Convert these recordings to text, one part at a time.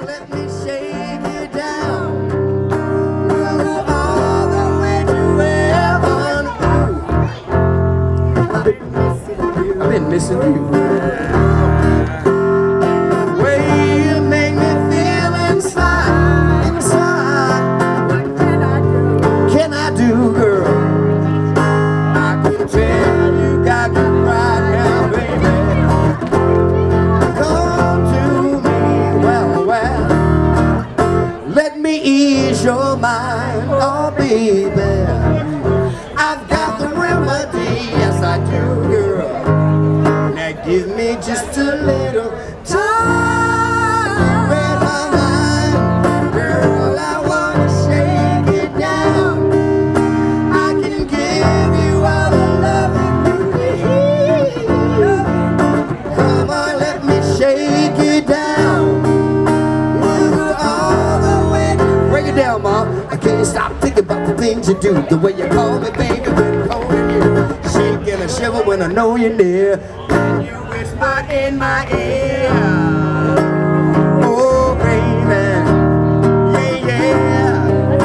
on, let me shake you down. Move all the way to heaven. I've been missing you. The way you make me feel inside. What can I do? Can I do, girl? I can tell you got me right now, baby. Come to me, well, let me ease your mind, oh baby. I've got the remedy, yes I do, girl. Now give me just a little time. Read my mind, girl, I wanna shake it down. I can give you all the loving you need. Come on, let me shake it down. Move all the way. Break it down, Mom. I can't stop thinking about the things you do. The way you call me, baby, when I'm calling you. Shake and a shiver when I know you're near. When you whisper in my ear. Oh, baby. Yeah, yeah.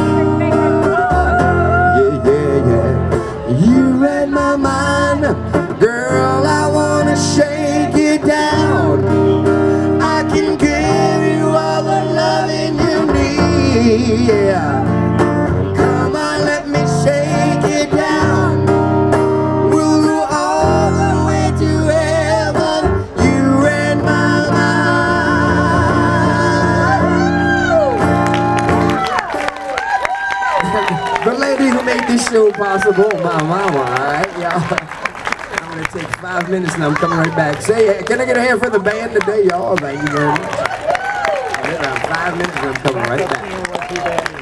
You read my mind, girl, I wanna shake it down. I can give you all the loving you need, yeah. Come on, let me shake it down. We'll go all the way to heaven. You read my mind. The lady who made this show possible, my mama, alright, y'all. I'm gonna take 5 minutes and I'm coming right back. Say, can I get a hand for the band today, y'all? Thank you very much. Around 5 minutes and I'm coming right back.